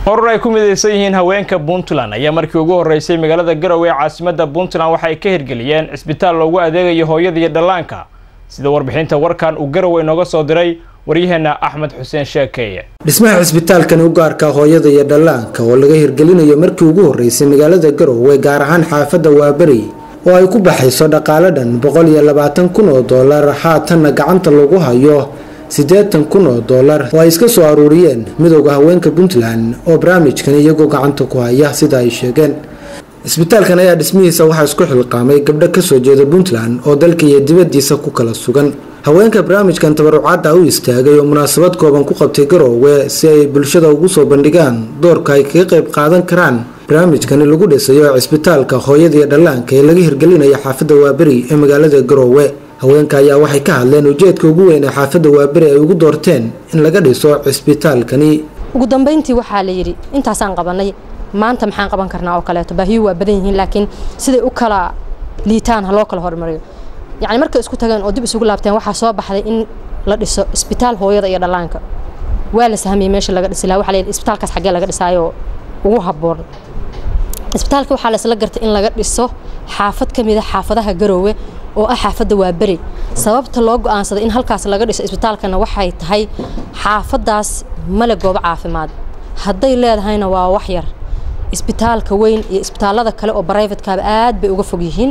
Horey ay ku midaysan yihiin haweenka Puntland ayaa markii ugu horeysay magaalada Garowe caasimadda Puntland waxa ay ka hirgeliyeen isbitaal loogu adeegayo hooyada iyo dhallaanka sida warbixinta warkan uu Garowe inooga soo diray waryaheena Axmed Xuseen Sheekeeye. Dhismaha isbitaalkan u gaarka hooyada iyo dhallaanka oo laga hirgelinayo markii ugu horeysay magaalada Garowe gaar ahaan xaafadda Waabari oo ay ku baxayso dhaqaale dhan $120,000 haatan gacanta lagu hayo $80,000 oo ay iska soo aruuriyeen midowga haweenka Puntland oo barnaamijkan iyagoo gacanta ku haya sida ay sheegeen. Isbitaalkan ayaa dhismihiisa waxa isku xilqaamay gabdho ka soo jeeda Puntland oo dalka iyo dibaddiisa ku kala sugan. haweenka barnaamijkan tabarucaad u istaagay oo munaasabad kooban ku qabtay Garowe si ay bulshada ugu soo bandhigaan doorka ay kaga qayb qaadan karaan barnaamijkan lagu dhisayo isbitaalka hooyada iyo dhallaanka ee laga hirgelinayo xaafadda Waabari ee magaalada Garowe. haweenka ayaa waxay ka hadleen ujeedka ugu weyn ee xaafadda Waabari ay ugu doorteen in laga dhiso isbitaalkani. ugu dambeyntii waxaa la yiri intaas aan qabanay maanta maxaan qaban karnaa oo kale baahiyo waa badan yihiin laakiin siday u kala liitaan loo kala hormariyo يعني markay isku tagaan oo dib isugu laabteen waxa soo baxday in la dhiso isbitaal hooyada iyo dhallaanka waa la sahamay meesha laga dhisi lahaa waxa la isbitaalkaas xagee laga dhisaayo ugu haboon isbitaalka waxa la isla gartay in laga dhiso xaafad kamid ah xaafadaha Garowe oo ah xaafadda Waabari sababta loo go'aansaday in halkaas laga dhiso isbitaalkana waxay tahay xaafadaas mala goob caafimaad haday leedahayna waa wax yar isbitaalka weyn iyo isbitaalada kale oo private ka aad bay uga fog yihiin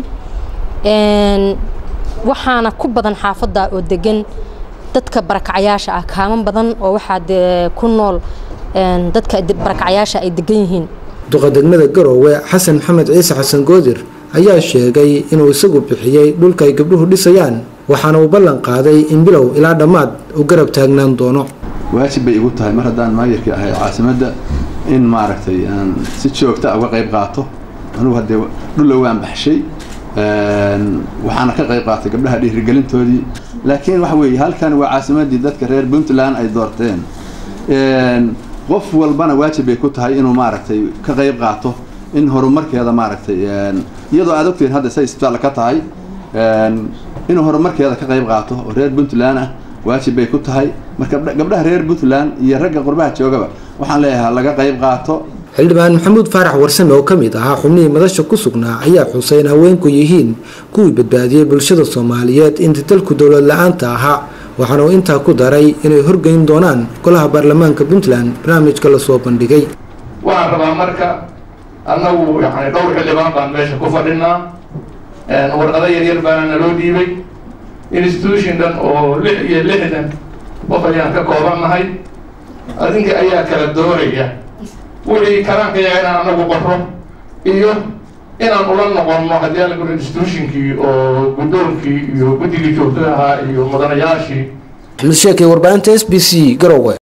waxaana ku badan xaafadda oo degan dadka barakacayaasha ah kaaman badan oo waxa ku nool dadka barakacayaasha ay degan yihiin duqa degmada Garowe Xasan Maxamed Ciise Xasan Goodir ayaa sheegay inuu isagu bixiyay dhulka ay gabdhuhu dhisayaan waxaana uu ballan qaaday in bilow ilaa dhamaad uu garab taagnaan doono waajib bay igu tahay mar haddaan maayirka ahay caasimadda in maaragtay aan si joogto ah uga qayb qaato anigu hadda dhul waan baxshay waxaana ka qayb qaatay gabdhaha dhiirigelintoodii laakiin waxa weeye halkan waa caasimadii dadka reer Puntland ay doorteen qof walbana waajib ay ku tahay inuu maaragtay ka qayb qaato in horumarkeeda maaragtay iyadoo aad ogtiin hadda say isbitaal ka tahay inuu horumarkeeda ka qayb qaato oo reer Puntland ah waajib ay ku tahay marka gabdhaha reer Puntland iyo ragga qurbaha joogaba waxaan leeyahay laga qayb qaato xildhibaan maxamuud faarax warsame oo kamid ah xubnihii madasha ku sugnaa ayaa xusay in haweenku yihiin kuwii badbaadiyay bulshada Soomaaliyeed inta dalku dawlad la'aanta ahaa waxaana uu intaa ku daray inay horgeyn doonaan golaha baarlamaanka Puntland barnaamijka la soo bandhigay waxaan rabaa marka annagu yani dhowr xildhibaan baan meesha ku fadhinaa warqado yaryar baana naloo dhiibay institution dan oo 66 qof ayaan ka koobanahay adinka ayaa kala dooraya wixii karaanka yahay inaan anagu qorro iyo inaan ula noqonno haddii la gudbo institutionkii oo guddoonkii iyo guddigii joogtada ahaa iyo mudanayaashii Axmed Sheekeeye warbaahinta SBC Garowe.